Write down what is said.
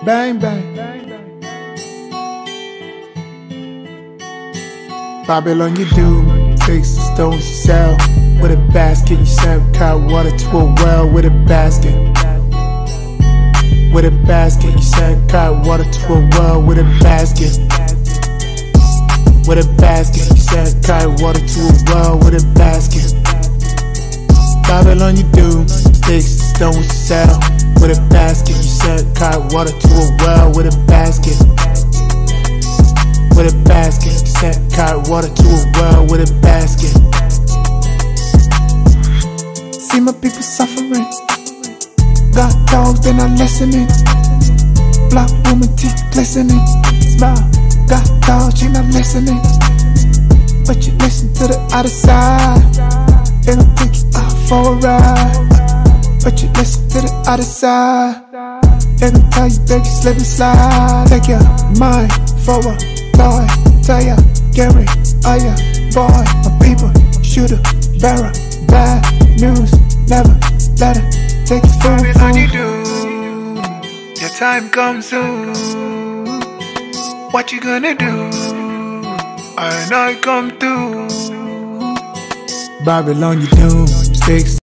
Bang, bang. Babylon, you do sticks and stones you sell. With a basket, you sell hot water to a well. With a basket. With a basket, you sell hot water to a well. With a basket. With a basket, you sell hot water to a well. With a basket. Babylon, you do sticks and stones you sell. With a basket, you sell hot water to a well. With a basket. With a basket, you sell hot water to a well. With a basket. See my people suffering. Got dogs, they're not listening. Black woman teeth glistening. Smile, got dogs, she not listening. But you listen to the other side. They gon' take you out for a ride. But you listen to the other side. They gon' tell you, baby, slip and slide. Take your mind forward, toy, tell ya, Gary, Aya, boy, my people, shooter, bearer, bad news, never let it take you from me. Babylon, you do, your time comes soon. What you gonna do? I come through. Babylon, you do, sticks.